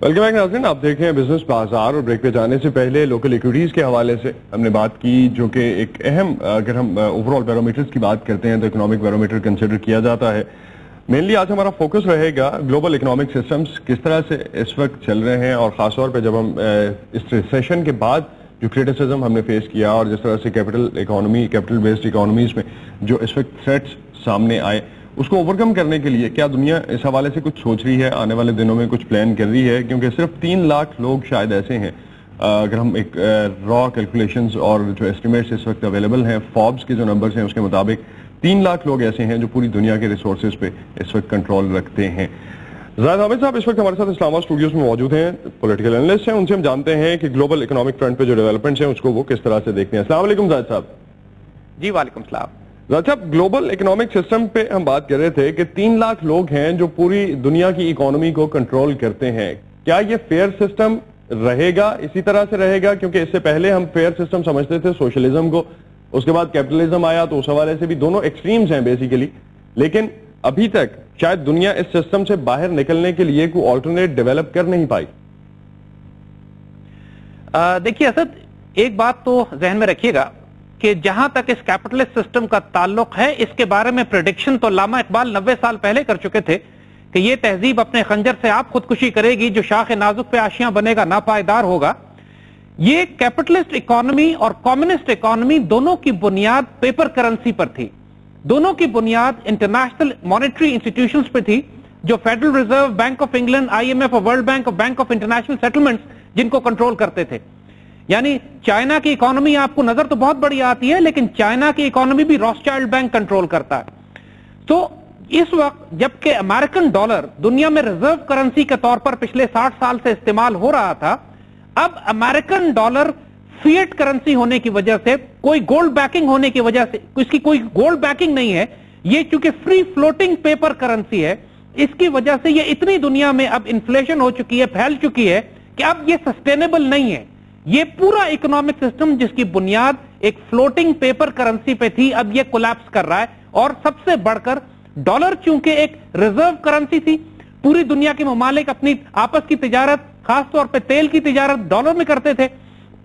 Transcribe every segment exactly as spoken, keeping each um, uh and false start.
Welcome back नाज़रीन, आप देख रहे हैं बिजनेस बाजार और ब्रेक पे जाने से पहले लोकल इक्विटीज के हवाले से हमने बात की, जो कि एक अहम, अगर हम ओवरऑल बैरोमीटर्स की बात करते हैं तो इकोनॉमिक बैरोमीटर कंसिडर किया जाता है। मेनली आज हमारा फोकस रहेगा ग्लोबल इकोनॉमिक सिस्टम्स किस तरह से इस वक्त चल रहे हैं, और खासतौर पर जब हम इस रिसेशन के बाद जो क्रिटिसिज्म हमने फेस किया और जिस तरह से capital economy capital based economies में जो इस वक्त थ्रेट्स सामने आए, उसको ओवरकम करने के लिए क्या दुनिया इस हवाले से कुछ सोच रही है, आने वाले दिनों में कुछ प्लान कर रही है? क्योंकि सिर्फ तीन लाख लोग शायद ऐसे हैं, अगर हम एक रॉ कैलकुलेशंस और जो एस्टिमेट्स इस वक्त अवेलेबल हैं, फॉर्ब्स के जो नंबर्स हैं उसके मुताबिक तीन लाख लोग ऐसे हैं जो पूरी दुनिया के रिसोर्सेज पे इस वक्त कंट्रोल रखते हैं। ज़ाहिद हामिद साहब इस वक्त हमारे साथ इस्लामाबाद स्टूडियोज में मौजूद हैं, पॉलिटिकल एनालिस्ट हैं। उनसे हम जानते हैं कि ग्लोबल इकोनॉमिक फ्रंट पे जो डेवलपमेंट्स हैं उसको वो किस तरह से देखते हैं। अस्सलाम वालेकुम ज़ाहिद साहब। जी वालेकुम सलाम। ज़ाहिद साहब, ग्लोबल इकोनॉमिक सिस्टम पे हम बात कर रहे थे कि तीन लाख लोग हैं जो पूरी दुनिया की इकोनॉमी को कंट्रोल करते हैं। क्या ये फेयर सिस्टम रहेगा, इसी तरह से रहेगा? क्योंकि इससे पहले हम फेयर सिस्टम समझते थे सोशलिज्म को, उसके बाद कैपिटलिज्म आया, तो उस हवाले से भी दोनों एक्सट्रीम्स हैं बेसिकली। लेकिन अभी तक शायद दुनिया इस सिस्टम से बाहर निकलने के लिए कोई ऑल्टरनेट डेवलप कर नहीं पाई। देखिए असद, एक बात तो जहन में रखिएगा कि जहां तक इस कैपिटलिस्ट सिस्टम का ताल्लुक है, इसके बारे में प्रेडिक्शन तो अल्लामा इकबाल नब्बे साल पहले कर चुके थे कि ये तहजीब अपने खंजर से आप खुदकुशी करेगी, जो शाख नाजुक पे आशियां बनेगा नापायदार होगा। ये कैपिटलिस्ट इकोनॉमी और कम्युनिस्ट इकोनॉमी दोनों की बुनियाद पेपर करेंसी पर थी, दोनों की बुनियाद इंटरनेशनल मॉनेटरी इंस्टीट्यूशंस पे थी, जो federal reserve, bank of England, IMF और वर्ल्ड बैंक और बैंक ऑफ इंटरनेशनल सेटलमेंट्स जिनको कंट्रोल करते थे। यानी चाइना की इकोनॉमी आपको नजर तो बहुत बड़ी आती है, लेकिन चाइना की इकोनॉमी भी रॉथस्चाइल्ड बैंक कंट्रोल करता है। तो इस वक्त जबकि अमेरिकन डॉलर दुनिया में रिजर्व करेंसी के तौर पर पिछले साठ साल से इस्तेमाल हो रहा था, अब अमेरिकन डॉलर फिएट करेंसी होने की वजह से, कोई गोल्ड बैकिंग होने की वजह से, इसकी कोई गोल्ड बैकिंग नहीं है, ये चूंकि फ्री फ्लोटिंग पेपर करेंसी है, इसकी वजह से ये इतनी दुनिया में अब इन्फ्लेशन हो चुकी है, फैल चुकी है कि अब ये सस्टेनेबल नहीं है। ये पूरा इकोनॉमिक सिस्टम जिसकी बुनियाद एक फ्लोटिंग पेपर करेंसी पे थी, अब ये कोलैप्स कर रहा है। और सबसे बढ़कर डॉलर चूंकि एक रिजर्व करेंसी थी, पूरी दुनिया के ममालिक अपनी आपस की तिजारत, खासतौर पे तेल की तिजारत डॉलर में करते थे,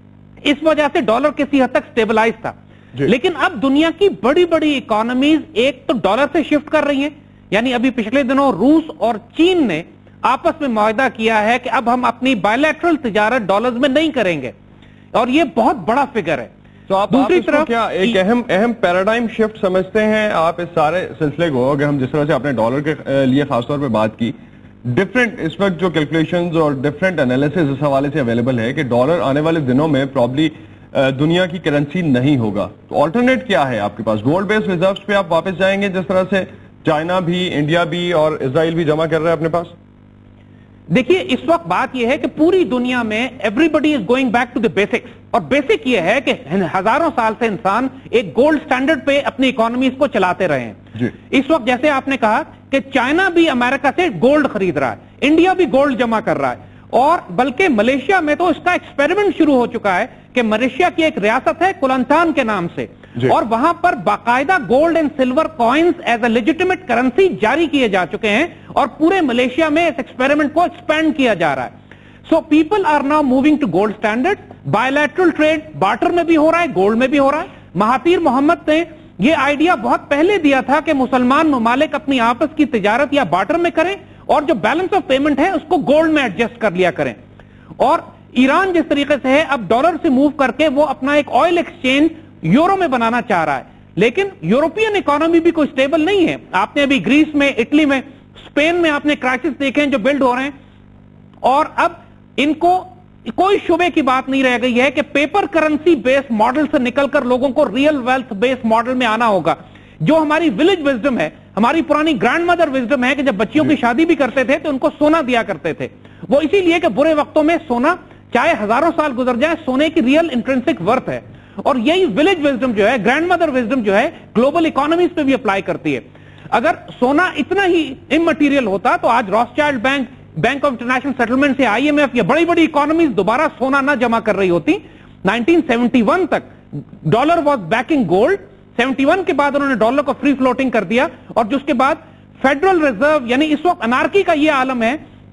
इस वजह से डॉलर किसी हद तक स्टेबलाइज था। लेकिन अब दुनिया की बड़ी बड़ी इकोनॉमीज एक तो डॉलर से शिफ्ट कर रही हैं। यानी अभी पिछले दिनों रूस और चीन ने आपस में मुआहदा किया है कि अब हम अपनी बायलैटरल तिजारत डॉलर्स में नहीं करेंगे, और ये बहुत बड़ा फिगर है। तो आप दूसरी तरफ क्या एक अहम अहम पैराडाइम शिफ्ट समझते हैं आप इस सारे सिलसिले को? अगर हम जिस तरह से आपने डॉलर के लिए खासतौर पे बात की, डिफरेंट इस वक्त जो कैलकुलेशंस और डिफरेंट एनालिसिस इस हवाले से अवेलेबल है कि डॉलर आने वाले दिनों में प्रॉब्ली दुनिया की करेंसी नहीं होगा, तो ऑल्टरनेट क्या है आपके पास? गोल्ड बेस्ड रिजर्व्स पे आप वापस जाएंगे, जिस तरह से चाइना भी, इंडिया भी और इजराइल भी जमा कर रहे हैं अपने पास? देखिए, इस वक्त बात यह है कि पूरी दुनिया में everybody is going back to the basics, और बेसिक यह है कि हजारों साल से इंसान एक गोल्ड स्टैंडर्ड पे अपनी इकोनॉमीज को चलाते रहे हैं। इस वक्त जैसे आपने कहा कि चाइना भी अमेरिका से गोल्ड खरीद रहा है, इंडिया भी गोल्ड जमा कर रहा है, और बल्कि मलेशिया में तो इसका एक्सपेरिमेंट शुरू हो चुका है कि मलेशिया की एक रियासत है कुलंतान के नाम से, और वहां पर बाकायदा gold and silver coins as a legitimate currency जारी किए जा चुके हैं, और पूरे मलेशिया में इस एक्सपेरिमेंट को एक्सपेंड किया जा रहा है। So people are now moving to gold standard. Bilateral trade barter में भी हो रहा है, गोल्ड में भी हो रहा है। महातीर मोहम्मद ने यह आइडिया बहुत पहले दिया था कि मुसलमान ममालिक अपनी आपस की तिजारत या बार्टर में करें, और जो बैलेंस ऑफ पेमेंट है उसको गोल्ड में एडजस्ट कर लिया करें। और ईरान जिस तरीके से है, अब डॉलर से मूव करके वो अपना एक ऑयल एक्सचेंज यूरो में बनाना चाह रहा है, लेकिन यूरोपियन इकोनॉमी भी कोई स्टेबल नहीं है। आपने अभी ग्रीस में, इटली में, स्पेन में आपने क्राइसिस देखे हैं जो बिल्ड हो रहे हैं, और अब इनको कोई शुबे की बात नहीं रह गई है कि पेपर करेंसी बेस्ड मॉडल से निकलकर लोगों को रियल वेल्थ बेस्ड मॉडल में आना होगा। जो हमारी विलेज विजडम है, हमारी पुरानी ग्रैंड मदर विजडम है कि जब बच्चियों की शादी भी करते थे तो उनको सोना दिया करते थे, वो इसीलिए कि बुरे वक्तों में सोना, चाहे हजारों साल गुजर जाए, सोने की रियल इंट्रिंसिक वर्थ है। और यही विलेज विजडम जो है, ग्रैंड मदर विजडम जो है, ग्लोबल इकोनॉमीज पे भी अप्लाई करती है। अगर सोना इतना ही इमटेरियल होता तो आज Rothschild bank, bank of international settlement से आईएमएफ, या बड़ी बड़ी इकोनॉमीज दोबारा सोना ना जमा कर रही होती। नाइनटीन सेवेंटी वन तक dollar was backing gold, seventy one के बाद उन्होंने डॉलर को फ्री फ्लोटिंग कर दिया, और जिसके बाद फेडरल रिजर्व, यानी इस वक्त अनार्की का यह आलम है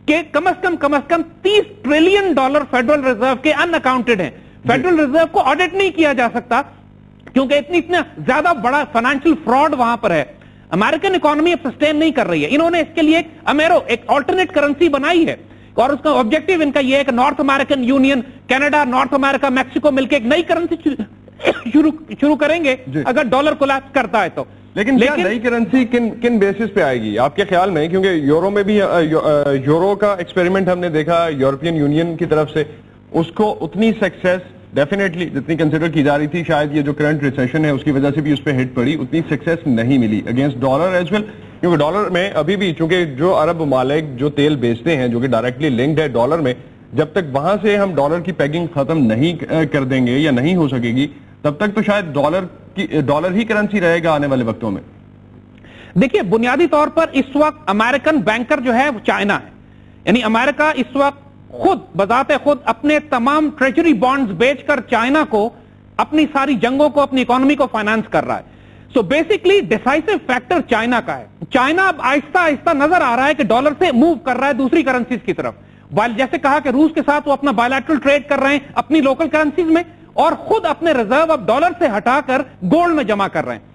کہ کم از کم کم از کم تیس ٹریلین ڈالر فیڈرل ریزرو کے ان اکاؤنٹڈ ہیں. فیڈرل ریزرو کو آڈٹ نہیں کیا جا سکتا کیونکہ اتنی اتنا زیادہ بڑا فائنینشیل فراڈ وہاں پر ہے. امریکن اکانومی اب سسٹین نہیں کر رہی ہے. انہوں نے اس کے لیے ایک امیرو ایک آلٹرنیٹ کرنسی بنائی ہے اور اس کا آبجیکٹو ان کا یہ ہے کہ North American union, Canada, North America, Mexico مل کے ایک نئی کرنسی شروع کریں گے اگر ڈالر کولیپس کرتا ہے تو. لیکن کیا نئی کرنسی کن کن بیسس پہ آئے گی آپ کے خیال میں؟ کیونکہ یورو میں بھی یورو کا ایکسپیریمنٹ ہم نے دیکھا یورپین یونین کی طرف سے, اس کو اتنی سکسیس ڈیفینیٹلی جتنی کنسیڈر کی جا رہی تھی, شاید یہ جو کرنٹ ریسیشن ہے اس کی وجہ سے بھی اس پہ ہٹ پڑی, اتنی سکسیس نہیں ملی اگینسٹ ڈالر ایز ویل. کیونکہ ڈالر میں ابھی بھی چونکہ جو عرب ممالک جو تیل بیچتے ہیں جو کہ ڈائریکٹلی لنکڈ ہے ڈالر میں, جب تک وہاں سے ہم ڈالر کی پیگنگ ختم نہیں کر دیں گے یا نہیں ہو سکے گی تب تک تو شاید ڈالر کی ڈالر ہی کرنسی رہے گا آنے والے وقتوں میں. دیکھیے بنیادی طور پر اس وقت امریکن بینکر جو ہے وہ چائنا ہے. یعنی امریکہ اس وقت خود بذات خود اپنے تمام ٹریجری بانڈز بیچ کر چائنا کو اپنی ساری جنگوں کو, اپنی اکانومی کو فائنانس کر رہا ہے. So basically decisive factor China کا ہے. چائنا اب آہستہ آہستہ نظر آ رہا ہے کہ ڈالر سے موو کر رہا ہے دوسری کرنسیز کی طرف. جیسے کہا کہ روس کے ساتھ وہ اپنا بائیلیٹرل ٹریڈ کر رہے ہیں اپنی لوکل کرنسیز میں, اور خود اپنے ریزرو اب ڈالر سے ہٹا کر گولڈ میں جمع کر رہے ہیں.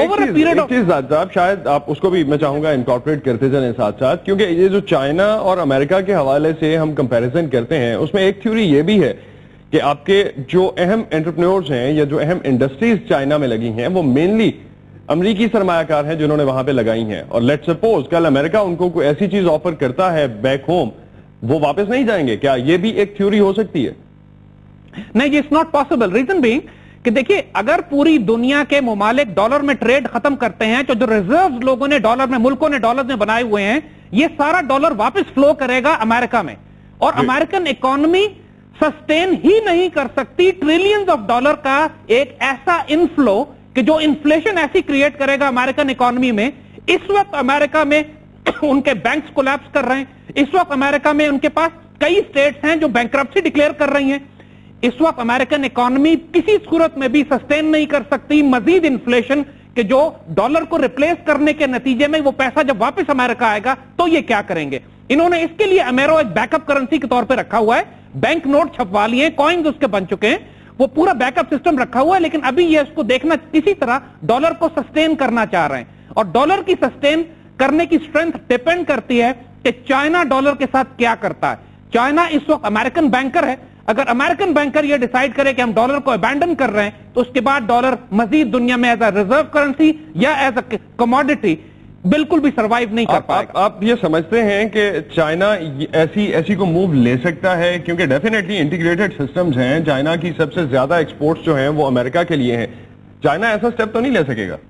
صاحب شاید آپ اس کو بھی میں چاہوں گا انکارپوریٹ کرتے چلیں ساتھ ساتھ, کیونکہ یہ جو چائنا اور امریکہ کے حوالے سے ہم کمپیریزن کرتے ہیں اس میں ایک تھیوری یہ بھی ہے کہ آپ کے جو اہم انٹرپرینورز ہیں یا جو اہم انڈسٹریز چائنا میں لگی ہیں وہ مینلی امریکی سرمایہ کار ہیں جنہوں نے وہاں پہ لگائی ہیں, اور لیٹ سپوز کل امریکہ ان کو کوئی ایسی چیز آفر کرتا ہے بیک ہوم, وہ واپس نہیں جائیں گے. کیا یہ بھی ایک تھیوری ہو سکتی ہے؟ نہیں, it's not possible. Reason being کہ دیکھیے اگر پوری دنیا کے ممالک ڈالر میں ٹریڈ ختم کرتے ہیں تو جو ریزرو لوگوں نے ڈالر میں, ملکوں نے ڈالر میں بنائے ہوئے ہیں, یہ سارا ڈالر واپس فلو کرے گا امریکہ میں, اور امریکن اکانومی سسٹین ہی نہیں کر سکتی ٹریلینز آف ڈالر کا ایک ایسا انفلو کہ جو انفلیشن ایسی کریٹ کرے گا امریکن اکانومی میں. اس وقت امریکہ میں ان کے بینکس کولیپس کر رہے ہیں, اس وقت امریکہ میں ان کے پاس کئی اسٹیٹس ہیں جو بینکرپسی ڈکلیئر کر رہی ہیں. اس وقت امریکن اکانومی کسی صورت میں بھی سسٹین نہیں کر سکتی مزید انفلیشن کہ جو ڈالر کو ریپلیس کرنے کے نتیجے میں وہ پیسہ جب واپس امریکہ آئے گا تو یہ کیا کریں گے. انہوں نے اس کے لیے امیرو ایک بیک اپ کرنسی کے طور پہ رکھا ہوا ہے, بینک نوٹ چھپوا لیے, کوائنز اس کے بن چکے ہیں, وہ پورا بیک اپ سسٹم رکھا ہوا ہے, لیکن ابھی یہ اس کو دیکھنا کسی طرح ڈالر کو سسٹین کرنا چاہ رہے ہیں. اور ڈالر کی سسٹین کرنے کی اسٹرینتھ ڈیپینڈ کرتی ہے کہ چائنا ڈالر کے ساتھ کیا کرتا ہے. چائنا اس وقت امریکن بینکر ہے, اگر امریکن بینکر یہ ڈیسائیڈ کرے کہ ہم ڈالر کو ابینڈن کر رہے ہیں تو اس کے بعد ڈالر مزید دنیا میں ایز اے ریزرو کرنسی یا ایز اے کموڈٹی بالکل بھی سروائیو نہیں کر پائے گا. آپ یہ سمجھتے ہیں کہ چائنا ایسی ایسی کو موو لے سکتا ہے؟ کیونکہ ڈیفینیٹلی انٹیگریٹڈ سسٹمز ہیں, چائنا کی سب سے زیادہ ایکسپورٹس جو ہیں وہ امریکہ کے لیے ہیں, چائنا ایسا سٹیپ تو نہیں لے سکے گا؟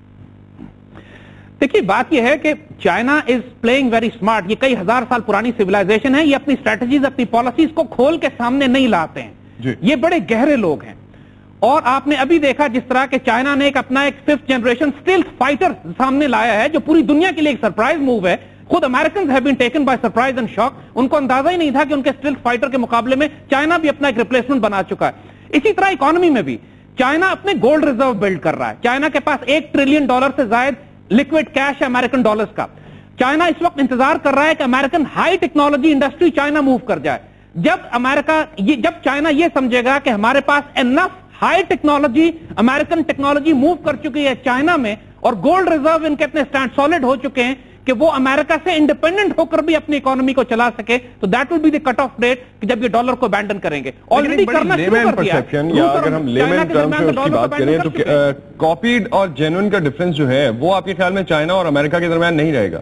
دیکھیے بات یہ ہے کہ China is playing very smart. یہ کئی ہزار سال پرانی سیولائزیشن ہے, یہ اپنی اسٹریٹجیز اپنی پالیسیز کو کھول کے سامنے نہیں لاتے ہیں جی. یہ بڑے گہرے لوگ ہیں, اور آپ نے ابھی دیکھا جس طرح کہ چائنا نے ایک اپنا ایک ففتھ جنریشن اسٹیلتھ فائٹر سامنے لایا ہے جو پوری دنیا کے لیے ایک سرپرائز موو ہے. خود Americans have been taken by surprise and shock. ان کو اندازہ ہی نہیں تھا کہ ان کے اسٹیلتھ فائٹر کے مقابلے میں چائنا بھی اپنا ایک ریپلیسمنٹ بنا چکا ہے. اسی طرح اکانومی میں بھی چائنا اپنے گولڈ ریزرو بلڈ کر رہا ہے. چائنا کے پاس ایک ٹریلین ڈالر سے زائد لکوڈ کیش ہے امریکن ڈالرز کا. چائنا اس وقت انتظار کر رہا ہے کہ American high technology industry China move کر جائے. جب امریکہ جب چائنا یہ سمجھے گا کہ ہمارے پاس enough high technology American technology move کر چکی ہے چائنا میں, اور گولڈ ریزرو ان کے اپنے اسٹینڈ سالڈ ہو چکے ہیں کہ وہ امریکہ سے انڈیپینڈنٹ ہو کر بھی اپنی اکانومی کو چلا سکے, تو that will be the cut off date کہ جب یہ ڈالر کو ابینڈن کریں گے. آلریڈی کرنا شروع کر دیا ہے. یا اگر ہم لیمن ٹرمز میں اس کی بات کریں تو کاپیڈ اور جینوئن کا ڈیفرنس جو ہے وہ آپ کے خیال میں چائنا اور امریکہ کے درمیان نہیں رہے گا؟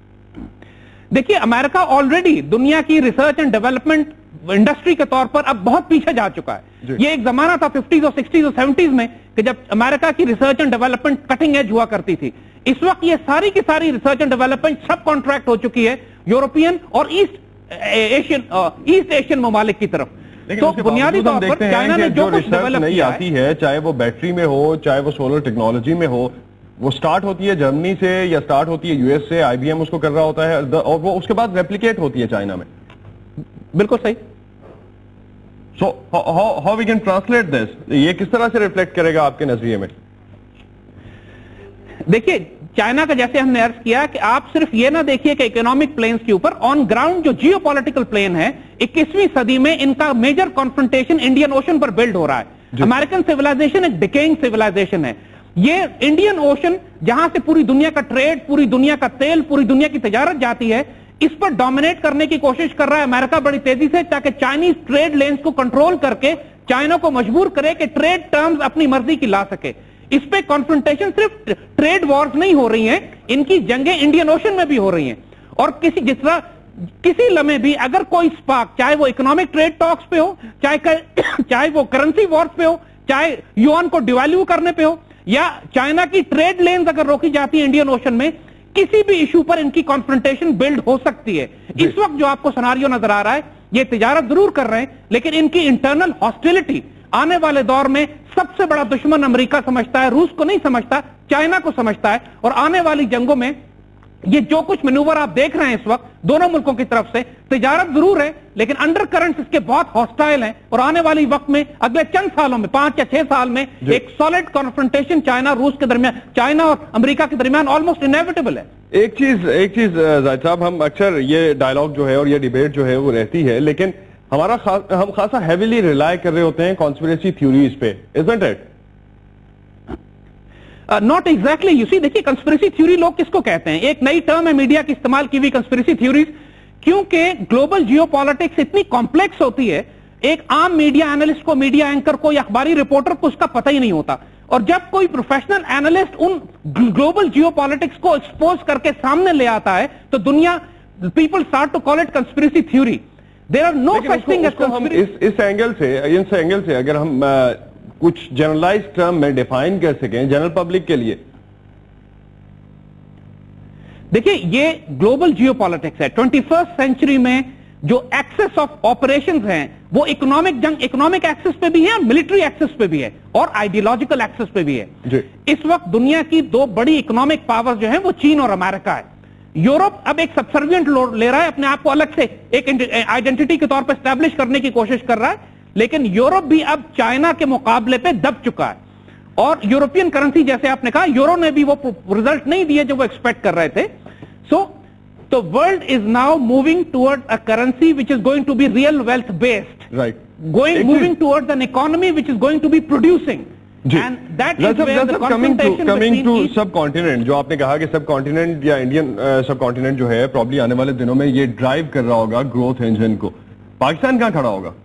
دیکھیے امریکہ آلریڈی دنیا کی ریسرچ اینڈ ڈیولپمنٹ انڈسٹری کے طور پر اب بہت پیچھے جا چکا ہے. یہ ایک زمانہ تھا ففٹیز اور سکسٹیز اور سیونٹیز میں کہ جب امریکہ کی research and development cutting edge ہوا کرتی تھی. اس وقت یہ ساری کی ساری ریسرچ اینڈ ڈیولپمنٹ سب کانٹریکٹ ہو چکی ہے یورپین اور ایسٹ ایشین ایسٹ ایشین ممالک کی طرف. تو بنیادی طور پر چائنا نے جو کچھ ڈیولپ نہیں آتی ہے, چاہے وہ بیٹری میں ہو چاہے وہ سولر ٹیکنالوجی میں ہو, وہ سٹارٹ ہوتی ہے جرمنی سے یا سٹارٹ ہوتی ہے یو ایس سے, آئی بی ایم اس کو کر رہا ہوتا ہے اور وہ اس کے بعد ریپلیکیٹ ہوتی ہے چائنا میں. بالکل صحیح. So how we can translate this, یہ کس طرح سے ریفلیکٹ کرے گا آپ کے نظریے میں؟ دیکھیے चाइना का जैसे हमने अर्ज किया कि आप सिर्फ ये ना देखिए कि इकोनॉमिक प्लेन्स के ऊपर, ऑन ग्राउंड जो जियो पॉलिटिकल प्लेन है, इक्कीसवीं सदी में इनका मेजर कॉन्फ्रंटेशन इंडियन ओशन पर बिल्ड हो रहा है। अमेरिकन सिविलाइजेशन एक डिकेइंग सिविलाइजेशन है। ये इंडियन ओशन जहां से पूरी दुनिया का ट्रेड, पूरी दुनिया का तेल, पूरी दुनिया की तजारत जाती है, इस पर डोमिनेट करने की कोशिश कर रहा है अमेरिका बड़ी तेजी से, ताकि चाइनीज ट्रेड लेन्स को कंट्रोल करके चाइना को मजबूर करे कि ट्रेड टर्म्स अपनी मर्जी की ला सके। इस पे कॉन्फ्रंटेशन सिर्फ ट्रेड वॉर्स नहीं हो रही हैं, इनकी जंगें इंडियन ओशन में भी हो रही हैं। और किसी जिस तरह किसी लम्हे भी अगर कोई स्पार्क, चाहे वो इकोनॉमिक ट्रेड टॉक्स पे हो, चाहे चाहे वो करेंसी वॉर्स पे हो, चाहे युआन को डिवैल्यू करने पे हो, या चाइना की ट्रेड लेन्स अगर रोकी जाती है इंडियन ओशन में, किसी भी इशू पर इनकी कॉन्फ्रंटेशन बिल्ड हो सकती है। इस वक्त जो आपको सिनारियो नजर आ रहा है, ये तिजारत जरूर कर रहे हैं, लेकिन इनकी इंटरनल हॉस्टिलिटी आने वाले दौर में सबसे बड़ा दुश्मन अमेरिका समझता है, रूस को नहीं समझता, चाइना को समझता है। और आने वाली जंगों में ये जो कुछ मैनूवर आप देख रहे हैं इस वक्त दोनों मुल्कों की तरफ से, तिजारत जरूर है, लेकिन अंडर करंट्स इसके बहुत हॉस्टाइल हैं। और आने वाली वक्त में, अगले चंद सालों में, पांच या छह साल में, एक सॉलिड कॉन्फ्रंटेशन चाइना रूस के दरमियान, चाइना और अमेरिका के दरमियान ऑलमोस्ट इनएविटेबल है। एक चीज एक चीज जाहिद साहब, हम अक्सर ये डायलॉग जो है और ये डिबेट जो है वो रहती है, लेकिन हमारा खास, हम खासा हैवीली रिलाय कर रहे होते हैं कॉन्स्पिरेसी थ्योरीज पे, isn't it? Not exactly. You see, देखिए कंस्पिरेसी थ्योरी लोग किसको कहते हैं? एक नई टर्म है मीडिया की इस्तेमाल की हुई, कंस्पिरेसी थ्योरीज, क्योंकि ग्लोबल जियोपॉलिटिक्स इतनी कॉम्प्लेक्स होती है, एक आम मीडिया एनालिस्ट को, मीडिया एंकर को या अखबारी रिपोर्टर को उसका पता ही नहीं होता। और जब कोई प्रोफेशनल एनालिस्ट उन ग्लोबल जियोपॉलिटिक्स को एक्सपोज करके सामने ले आता है, तो दुनिया, people start to call it conspiracy theory. There are no such thing as conspiracy. इस इस एंगल से इस एंगल से अगर हम आ, कुछ जनरलाइज टर्म में डिफाइन कर सकें जनरल पब्लिक के लिए। देखिए, ये ग्लोबल जियोपॉलिटिक्स है। ट्वेंटी फर्स्ट सेंचुरी में जो एक्सेस ऑफ ऑपरेशंस हैं, वो इकोनॉमिक जंग, इकोनॉमिक एक्सेस पे भी है और मिलिट्री एक्सेस पे भी है और आइडियोलॉजिकल एक्सेस पे भी है जी। इस वक्त दुनिया की दो बड़ी इकोनॉमिक पावर्स जो है वो चीन और अमेरिका है। यूरोप अब एक सबसर्विएंट रोल ले रहा है, अपने आप को अलग से एक आइडेंटिटी के तौर पर स्टैब्लिश करने की कोशिश कर रहा है, लेकिन यूरोप भी अब चाइना के मुकाबले पे दब चुका है। और यूरोपियन करेंसी, जैसे आपने कहा, यूरो ने भी वो रिजल्ट नहीं दिए जो वो एक्सपेक्ट कर रहे थे। So the world is now moving toward a currency which is going to be real wealth based, right, going moving towards an economy which is going to be producing. And that is where the confrontation coming to subcontinent, जो आपने कहा कि सब continent या Indian सब continent जो है probably आने वाले दिनों में ये ड्राइव कर रहा होगा ग्रोथ इंजन को। पाकिस्तान कहां खड़ा होगा?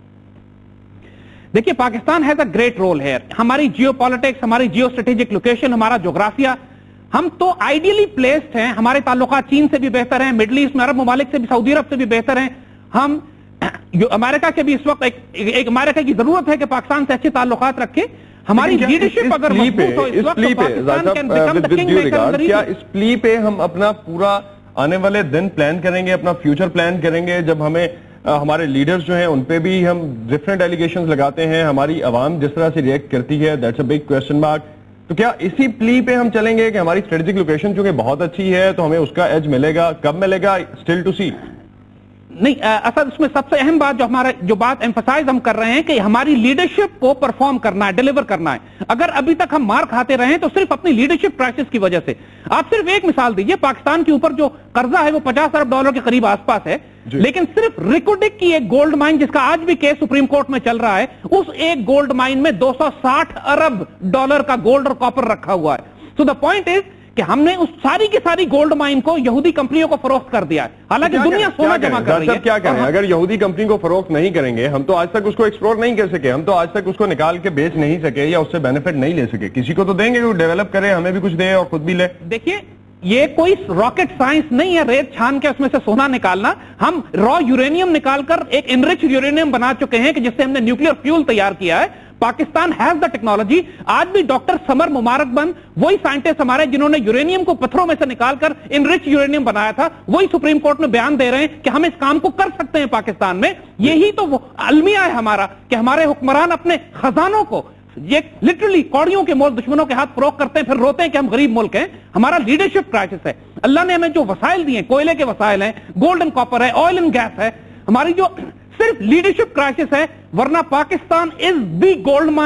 देखिए, Pakistan has a great role है। हमारी जियो पॉलिटिक्स, हमारी जियो स्ट्रेटेजिक लोकेशन, हमारा जोग्राफिया, हम तो आइडियली प्लेस्ड हैं। हमारे ताल्लुकात चीन से भी बेहतर हैं, मिडल ईस्ट में अरब ममालिक से भी, सऊदी अरब से भी बेहतर हैं। हम जो अमेरिका के भी इस वक्त एक, एक अमेरिका की जरूरत है कि पाकिस्तान से अच्छे ताल्लुकात रखे। हमारी लीडरशिप अगर मजबूत हो इस वक्त, तो Pakistan can become the kingmaker. क्या इस प्ली पे हम अपना पूरा आने वाले दिन प्लान करेंगे, अपना फ्यूचर प्लान करेंगे, जब हमें आ, हमारे लीडर्स जो हैं उन पे भी हम डिफरेंट एलिगेशंस लगाते हैं, हमारी आवाम जिस तरह से रिएक्ट करती है, that's a big question mark. तो क्या इसी प्ली पे हम चलेंगे कि हमारी स्ट्रेटेजिक लोकेशन चूंकि बहुत अच्छी है तो हमें उसका एज मिलेगा? कब मिलेगा, स्टिल टू सी। नहीं, असल उसमें सबसे अहम बात जो हमारा जो बात एम्फसाइज हम कर रहे हैं कि हमारी लीडरशिप को परफॉर्म करना है, डिलीवर करना है। अगर अभी तक हम मार खाते रहे तो सिर्फ अपनी लीडरशिप क्राइसिस की वजह से। आप सिर्फ एक मिसाल दीजिए, पाकिस्तान के ऊपर जो कर्जा है वो पचास अरब डॉलर के करीब आसपास है, लेकिन सिर्फ रिकोडिक की एक गोल्ड माइन, जिसका आज भी केस सुप्रीम कोर्ट में चल रहा है, उस एक गोल्ड माइन में दो सौ साठ अरब डॉलर का गोल्ड और कॉपर रखा हुआ है। सो द पॉइंट इज कि हमने उस सारी की सारी गोल्ड माइन को यहूदी कंपनियों को फरोख्त कर दिया है, हालांकि दुनिया सोना जमा कर रही है। क्या करें? अगर यहूदी कंपनी को फरोख्त नहीं करेंगे, हम तो आज तक उसको एक्सप्लोर नहीं कर सके, हम तो आज तक उसको निकाल के बेच नहीं सके या उससे बेनिफिट नहीं ले सके। किसी को तो देंगे, वो डेवलप करे, हमें भी कुछ दे और खुद भी ले। देखिए, ये कोई रॉकेट साइंस नहीं है रेत छान के उसमें से सोना निकालना। हम रॉ यूरेनियम निकालकर एक इनरिच यूरेनियम बना चुके हैं कि जिससे हमने न्यूक्लियर फ्यूल तैयार किया है। Pakistan has the technology. आज भी डॉक्टर समर मुबारकबंद वही साइंटिस्ट हमारे जिन्होंने यूरेनियम को पत्थरों में से निकालकर इनरिच यूरेनियम बनाया था, वही सुप्रीम कोर्ट में बयान दे रहे हैं कि हम इस काम को कर सकते हैं पाकिस्तान में। यही तो वो अलमिया है हमारा कि हमारे हुक्मरान अपने खजानों को ये लिटरली कौड़ियों के मोल दुश्मनों के हाथ फरोख्त करते हैं, फिर रोते हैं कि हम गरीब मुल्क हैं। हमारा लीडरशिप क्राइसिस है। अल्लाह ने हमें जो वसाइल दिए, कोयले के वसाइल हैं, गोल्ड एंड कॉपर है, ऑयल एंड गैस है, हमारी जो सिर्फ लीडरशिप क्राइसिस है, वरना Pakistan is the gold mine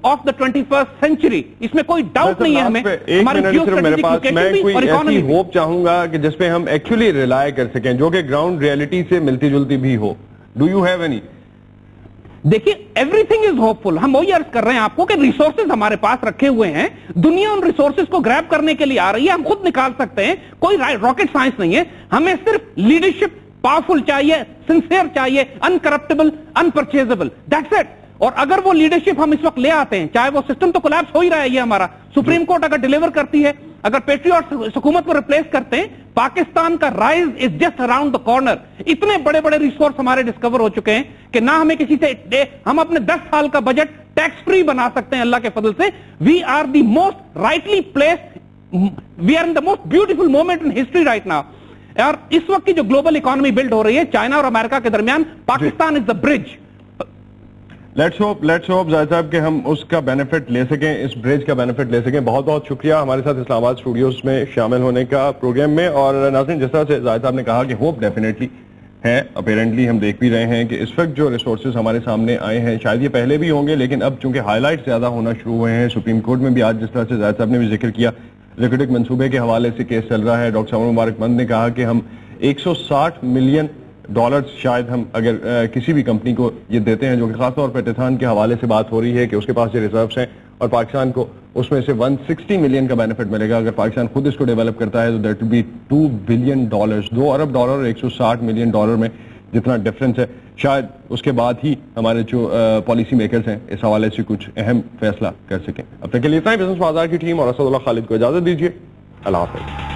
of the twenty first century. اس میں کوئی ڈاؤٹ نہیں ہے ہمیں. ایک منٹ صرف میرے پاس, میں کوئی ایسی ہوپ چاہوں گا کہ جس پہ ہم ایکچولی ریلائی کر سکیں, جو کہ گراؤنڈ ریئلٹی سے ملتی جلتی بھی ہو. Do you have any? دیکھیے everything is hopeful. ہم وہی عرض کر رہے ہیں آپ کو کہ ریسورسز ہمارے پاس رکھے ہوئے ہیں, دنیا ان ریسورسز کو گریب کرنے کے لیے آ رہی ہے, ہم خود نکال سکتے ہیں, کوئی راکٹ سائنس نہیں ہے. ہمیں صرف لیڈرشپ پاورفل چاہیے, سنسیئر چاہیے, انکرپٹیبل, انپرچیزبل, دیٹس اٹ. اور اگر وہ لیڈرشپ ہم اس وقت لے آتے ہیں, چاہے وہ سسٹم تو کولیپس ہو ہی رہا ہے, یہ ہمارا سپریم کورٹ اگر ڈیلیور کرتی ہے, اگر پیٹریوٹ حکومت کو ریپلیس کرتے ہیں, پاکستان کا rise is just around the corner. اتنے بڑے بڑے ریسورس ہمارے ڈسکور ہو چکے ہیں کہ نہ ہمیں کسی سے, ہم اپنے دس سال کا بجٹ ٹیکس فری بنا سکتے ہیں اللہ کے فضل سے. We are the most rightly placed, we are in the most beautiful moment in history right now. اور اس وقت کی جو گلوبل اکانومی بلڈ ہو رہی ہے چائنا اور امریکہ کے درمیان, Pakistan is the bridge. Let's hope let's hope Zahid sahib کہ ہم اس کا بینیفٹ لے سکیں, اس برج کا بینیفٹ لے سکیں. بہت بہت شکریہ ہمارے ساتھ اسلام آباد اسٹوڈیوز میں شامل ہونے کا پروگرام میں. اور ناظرین, جس طرح سے زاہد صاحب نے کہا کہ ہوپ ڈیفینیٹلی ہے, اپیرنٹلی ہم دیکھ بھی رہے ہیں کہ اس وقت جو ریسورسز ہمارے سامنے آئے ہیں, شاید یہ پہلے بھی ہوں گے, لیکن اب چونکہ ہائی لائٹ زیادہ ہونا شروع ہوئے ہیں. سپریم کورٹ میں بھی آج جس طرح سے زاہد صاحب نے بھی ذکر کیا, ریکوٹک منصوبے کے حوالے سے کیس چل رہا ہے. ڈاکٹر عمر مبارک مند نے کہا کہ ہم ایک سو ساٹھ ملین ڈالرز شاید ہم اگر کسی بھی کمپنی کو یہ دیتے ہیں, جو کہ خاص طور پر ٹیتھان کے حوالے سے بات ہو رہی ہے کہ اس کے پاس یہ ریزروز ہیں, اور پاکستان کو اس میں سے ایک سو ساٹھ ملین کا بینیفٹ ملے گا. اگر پاکستان خود اس کو ڈیولپ کرتا ہے تو that will be two billion dollars, دو ارب ڈالر اور ایک سو ساٹھ ملین ڈالر میں جتنا ڈفرنس ہے, شاید اس کے بعد ہی ہمارے جو پالیسی میکرز ہیں اس حوالے سے کچھ اہم فیصلہ کر سکیں. اب تک کے لیے اتنا ہی. بزنس بازار کی ٹیم اور اسد اللہ خالد کو اجازت دیجیے. اللہ حافظ.